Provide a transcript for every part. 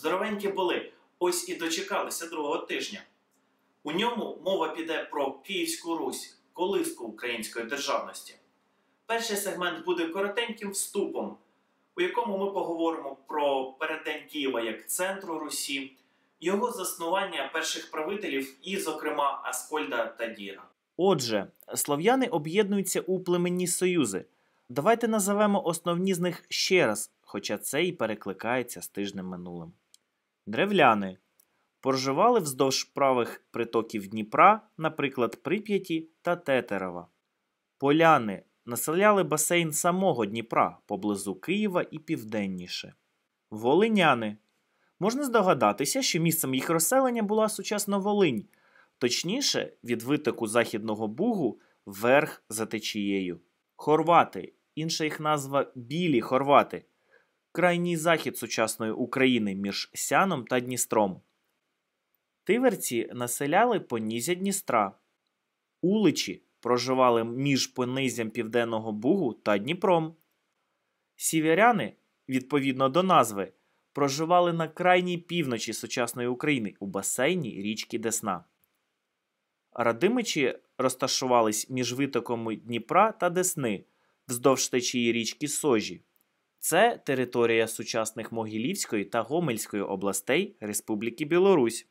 Здоровенькі були, ось і дочекалися другого тижня. У ньому мова піде про Київську Русь, колиску української державності. Перший сегмент буде коротеньким вступом, у якому ми поговоримо про переддень Києва як центру Русі, його заснування перших правителів і, зокрема, Аскольда та Діра. Отже, слов'яни об'єднуються у племенні союзи. Давайте назовемо основні з них ще раз, хоча це і перекликається з тижнем минулим. Древляни проживали вздовж правих притоків Дніпра, наприклад, Прип'яті та Тетерева. Поляни населяли басейн самого Дніпра, поблизу Києва і південніше. Волиняни. Можна здогадатися, що місцем їх розселення була сучасна Волинь, точніше, від витоку Західного Бугу вверх за течією. Хорвати, інша їх назва Білі хорвати, крайній захід сучасної України між Сяном та Дністром. Тиверці населяли понізя Дністра. Уличі проживали між понизям Південного Бугу та Дніпром. Сіверяни, відповідно до назви, проживали на крайній півночі сучасної України у басейні річки Десна. Радимичі розташувались між витоками Дніпра та Десни, вздовж течії річки Сожі. Це територія сучасних Могилівської та Гомельської областей Республіки Білорусь.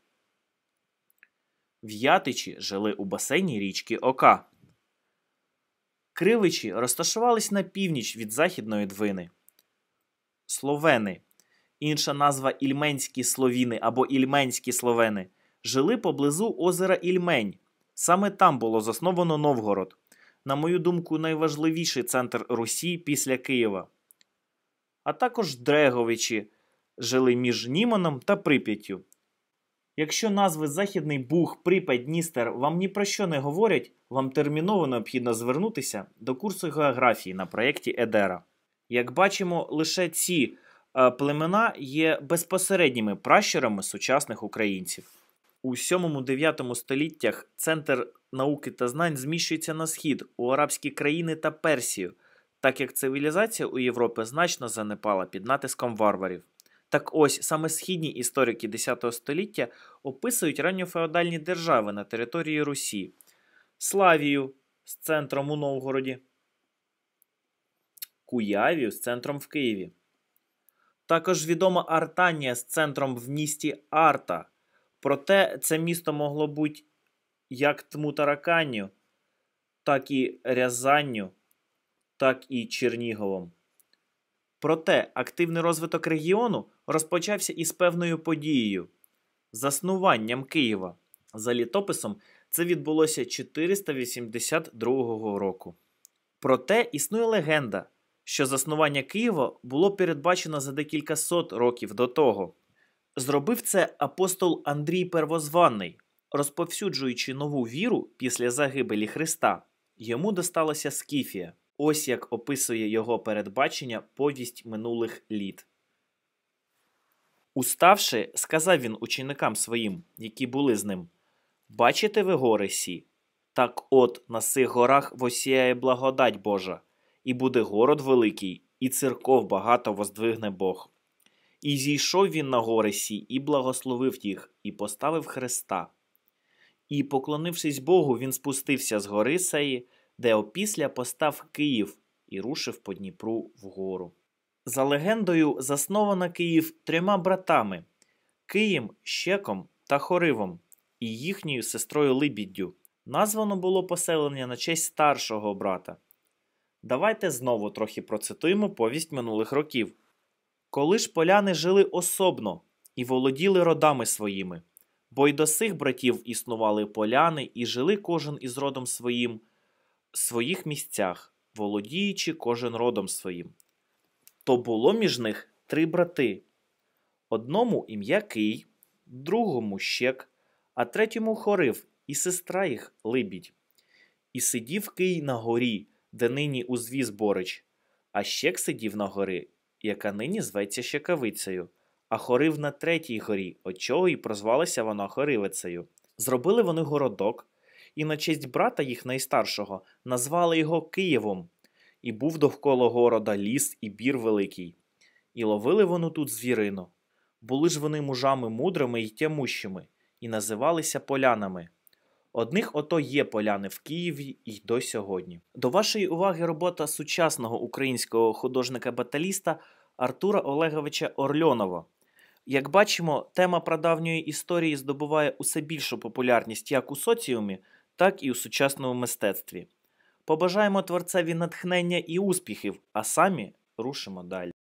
В'ятичі жили у басейні річки Ока. Кривичі розташувались на північ від Західної Двини. Словени, інша назва Ільменські словіни або Ільменські словени, жили поблизу озера Ільмень. Саме там було засновано Новгород. На мою думку, найважливіший центр Русі після Києва. А також Дреговичі жили між Німаном та Прип'яттю. Якщо назви Західний Буг, Прип'ять, Дністер вам ні про що не говорять, вам терміново необхідно звернутися до курсу географії на проєкті Едера. Як бачимо, лише ці племена є безпосередніми пращурами сучасних українців. У 7-9 століттях центр науки та знань зміщується на схід, у арабські країни та Персію, так як цивілізація у Європі значно занепала під натиском варварів. Так ось, саме східні історики X століття описують ранньофеодальні держави на території Русі. Славію з центром у Новгороді, Куявію з центром в Києві. Також відома Артанія з центром в місті Арта. Проте це місто могло бути як Тмутараканню, так і Рязанню, так і Черніговом. Проте активний розвиток регіону розпочався із певною подією – заснуванням Києва. За літописом це відбулося 482 року. Проте існує легенда, що заснування Києва було передбачено за декілька сот років до того. Зробив це апостол Андрій Первозванний. Розповсюджуючи нову віру після загибелі Христа, йому досталася Скіфія. Ось як описує його передбачення повість минулих літ. Уставши, сказав він ученикам своїм, які були з ним: «Бачите ви гори сі? Так от на сих горах восіяє благодать Божа, і буде город великий, і церков багато воздвигне Бог. І зійшов він на гори сі, і благословив їх, і поставив хреста. І, поклонившись Богу, він спустився з гори сеї, де опісля постав Київ і рушив по Дніпру вгору». За легендою, засновано Київ 3 братами – Києм, Щеком та Хоривом і їхньою сестрою Либіддю. Названо було поселення на честь старшого брата. Давайте знову трохи процитуємо повість минулих років. «Коли ж поляни жили особно і володіли родами своїми, бо й до сих братів існували поляни і жили кожен із родом своїм в своїх місцях, володіючи кожен родом своїм. То було між них 3 брати. Одному ім'я Кий, другому Щек, а третьому Хорив і сестра їх Либідь. І сидів Кий на горі, де нині узвіз Борич, а Щек сидів на горі, яка нині зветься Щекавицею, а Хорив на 3-й горі, от чого і прозвалася вона Хоривицею. Зробили вони городок, і на честь брата їх найстаршого назвали його Києвом. І був довкола города ліс і бір великий. І ловили вони тут звірину. Були ж вони мужами мудрими й тямущими, і називалися полянами. Одних ото є поляни в Києві й до сьогодні. До вашої уваги робота сучасного українського художника-баталіста Артура Олеговича Орльонова. Як бачимо, тема прадавньої історії здобуває усе більшу популярність як у соціумі, так і у сучасному мистецтві. Побажаємо творцеві натхнення і успіхів, а самі рушимо далі.